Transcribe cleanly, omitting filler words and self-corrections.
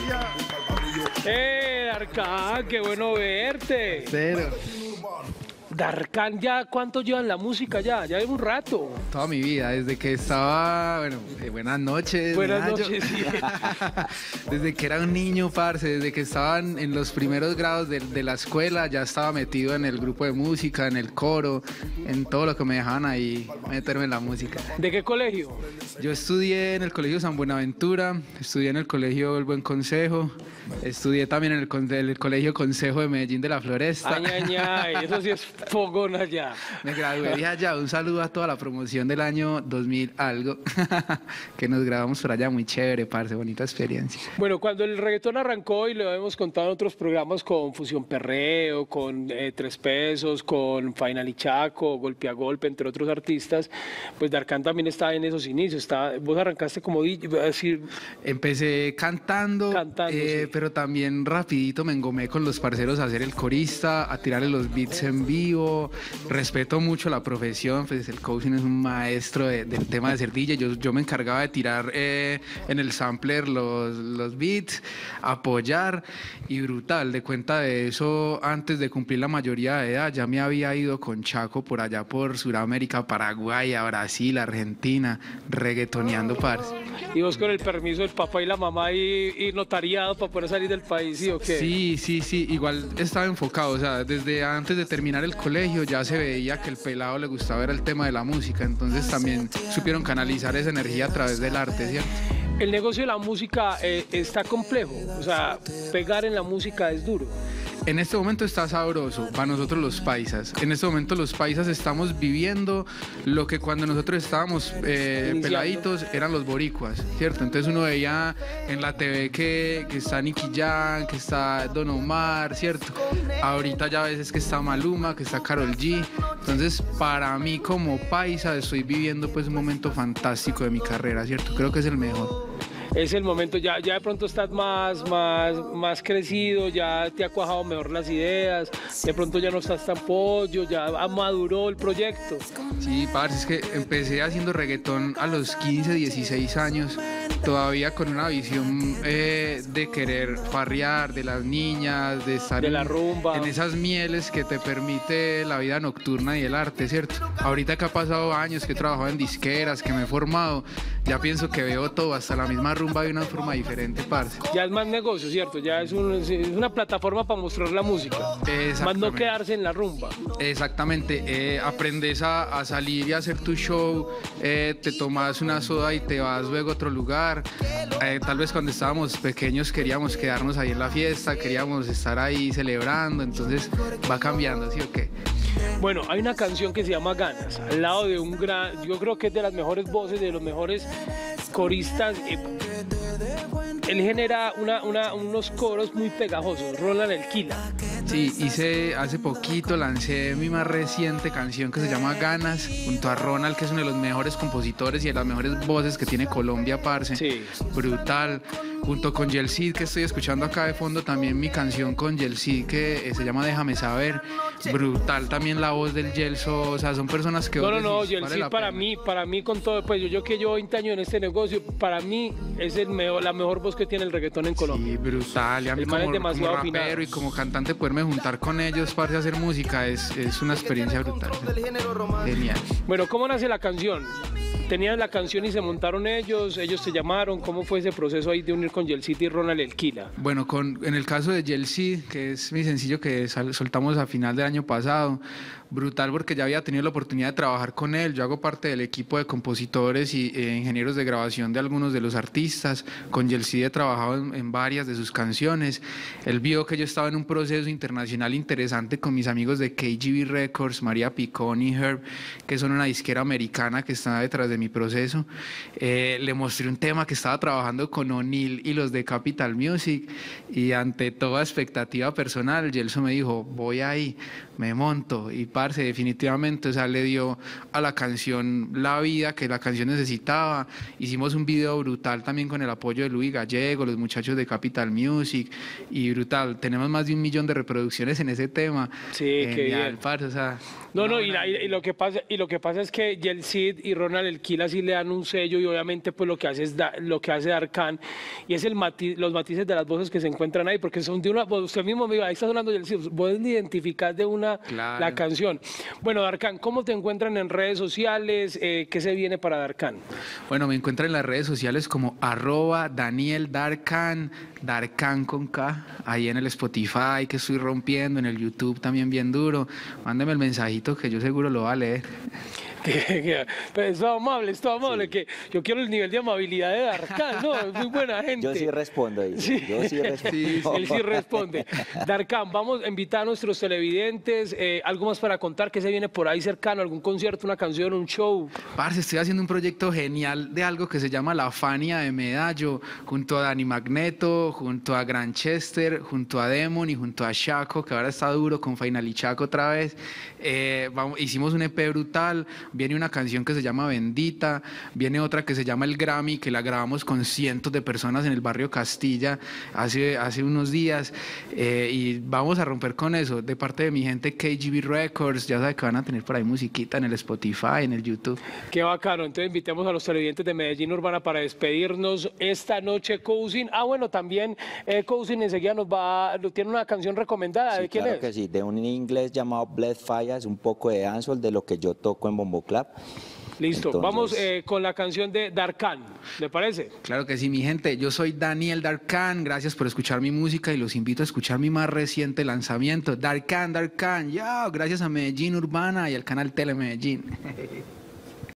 Darkan, qué bueno verte. Cero. Darkan, ¿ya cuánto llevan la música ya? Ya lleva un rato. Toda mi vida, desde que estaba, bueno, buenas noches. Buenas noches, sí. Desde que era un niño, parce, desde que estaban en los primeros grados de la escuela, ya estaba metido en el grupo de música, en el coro, en todo lo que me dejaban ahí meterme en la música. ¿De qué colegio? Yo estudié en el Colegio San Buenaventura, estudié en el Colegio El Buen Consejo, estudié también en el Colegio Consejo de Medellín de la Floresta. Ay, eso sí es fogón allá. Me gradué de allá. Un saludo a toda la promoción del año 2000 algo, que nos grabamos por allá, muy chévere, parce, bonita experiencia. Bueno, cuando el reggaetón arrancó, y lo hemos contado en otros programas con Fusión Perreo, con Tres Pesos, con Final y Chaco, Golpe a Golpe, entre otros artistas, pues Darkan también estaba en esos inicios. Vos arrancaste como decir... Empecé cantando, sí. pero también rapidito me engomé con los parceros a hacer el corista, a tirarle los beats en vivo. Respeto mucho la profesión, pues el Cousin es un maestro del tema de ser DJ. Yo me encargaba de tirar en el sampler los beats, apoyar, y brutal. De cuenta de eso, antes de cumplir la mayoría de edad, ya me había ido con Chaco por allá por Sudamérica, Paraguay, a Brasil, Argentina, reggaetoneando, parce. ¿Y vos con el permiso del papá y la mamá y notariado para poder salir del país, sí o qué? Sí, igual estaba enfocado, o sea, desde antes de terminar el colegio ya se veía que el pelado le gustaba era el tema de la música, entonces también supieron canalizar esa energía a través del arte, ¿cierto? El negocio de la música está complejo, o sea, pegar en la música es duro. En este momento está sabroso para nosotros los paisas. En este momento los paisas estamos viviendo lo que cuando nosotros estábamos peladitos eran los boricuas, ¿cierto? Entonces uno veía en la TV que está Nicky Jam, que está Don Omar, ¿cierto? Ahorita ya a veces que está Maluma, que está Karol G. Entonces para mí como paisa estoy viviendo pues un momento fantástico de mi carrera, ¿cierto? Creo que es el mejor. Es el momento, ya de pronto estás más crecido, ya te ha cuajado mejor las ideas, de pronto ya no estás tan pollo, ya maduró el proyecto. Sí, parce, es que empecé haciendo reggaetón a los 15, 16 años, todavía con una visión de querer farrear, de las niñas, de estar de la rumba, en esas mieles que te permite la vida nocturna y el arte, ¿cierto? Ahorita que ha pasado años, que he trabajado en disqueras, que me he formado, ya pienso que veo todo, hasta la misma rumba de una forma diferente, parce. Ya es más negocio, ¿cierto? Ya es una plataforma para mostrar la música, más no quedarse en la rumba. Exactamente, aprendes a salir y a hacer tu show, te tomas una soda y te vas luego a otro lugar. Tal vez cuando estábamos pequeños queríamos quedarnos ahí en la fiesta, queríamos estar ahí celebrando, entonces va cambiando, ¿sí o qué? Bueno, hay una canción que se llama Ganas, al lado de un gran, yo creo que es de las mejores voces, de los mejores coristas. Él genera unos coros muy pegajosos, Ronald El Kila. Sí, hace poquito lancé mi más reciente canción que se llama Ganas, junto a Ronald, que es uno de los mejores compositores y de las mejores voces que tiene Colombia, parce. Sí. Brutal. Junto con Yelcid, que estoy escuchando acá de fondo, también mi canción con Yelcid, que se llama Déjame Saber. Brutal también la voz del Yelso, o sea, son personas que... No, Yelcid para mí con todo, pues yo que llevo 20 años en este negocio, para mí es la mejor voz que tiene el reggaetón en Colombia. Sí, brutal. Y a mí como rapero y como cantante poderme juntar con ellos para hacer música es una experiencia brutal. Genial. Bueno, ¿cómo nace la canción? ¿Tenían la canción y se montaron ellos te llamaron? ¿Cómo fue ese proceso ahí de unir con Yelcid y Ronald El Kila? Bueno, en el caso de Yelcid, que es mi sencillo que soltamos a final del año pasado, brutal porque ya había tenido la oportunidad de trabajar con él. Yo hago parte del equipo de compositores y ingenieros de grabación de algunos de los artistas. Con Yelcid he trabajado en varias de sus canciones. Él vio que yo estaba en un proceso internacional interesante con mis amigos de KGB Records, María Picón y Herb, que son una disquera americana que está detrás de mi proceso. Le mostré un tema que estaba trabajando con O'Neill y los de Capital Music, y ante toda expectativa personal, Yelso me dijo, voy ahí, me monto, y parce, definitivamente, o sea, le dio a la canción la vida que la canción necesitaba. Hicimos un video brutal también con el apoyo de Luis Gallego, los muchachos de Capital Music, y brutal, tenemos más de 1 millón de reproducciones en ese tema. Sí, qué bien, parce, o sea... y lo que pasa es que Yelcid y Ronald El Kila Tequila sí le dan un sello y obviamente pues lo que hace es lo que hace Darkan y es los matices de las voces que se encuentran ahí, porque son de una, usted mismo me dijo, ahí está sonando Yeltsin, vos identificás de una Claro. la canción. Bueno, Darkan, ¿cómo te encuentran en redes sociales? ¿Qué se viene para Darkan? Bueno, me encuentran en las redes sociales como @DanielDarkan, Darkan con K, ahí en el Spotify que estoy rompiendo, en el YouTube también bien duro. Mándeme el mensajito que yo seguro lo va a leer. Pues, es todo amable, sí. Que yo quiero el nivel de amabilidad de Darkan, ¿no? Es muy buena gente. Yo sí respondo, sí. Yo sí respondo. Sí, él sí responde. Darkan, vamos a invitar a nuestros televidentes, algo más para contar, ¿qué se viene por ahí cercano? ¿Algún concierto, una canción, un show? Parce, estoy haciendo un proyecto genial de algo que se llama La Fania de Medallo, junto a Dani Magneto, junto a Granchester, junto a Demon y junto a Chaco, que ahora está duro con Final y Chaco otra vez. Hicimos un EP brutal. Viene una canción que se llama Bendita, viene otra que se llama El Grammy, que la grabamos con cientos de personas en el barrio Castilla hace unos días, y vamos a romper con eso, de parte de mi gente KGB Records, ya saben que van a tener por ahí musiquita en el Spotify, en el YouTube. Qué bacano, entonces invitemos a los televidentes de Medellín Urbana para despedirnos esta noche, Cousin. Bueno, también Cousin enseguida tiene una canción recomendada, Sí, ¿de quién claro es? Que sí, de un inglés llamado Bled Fire, es un poco de dancehall de lo que yo toco en Bombo Club. Listo, entonces, vamos con la canción de Darkan, ¿le parece? Claro que sí, mi gente, yo soy Daniel Darkan, gracias por escuchar mi música y los invito a escuchar mi más reciente lanzamiento, Darkan, yo, gracias a Medellín Urbana y al canal Tele Medellín.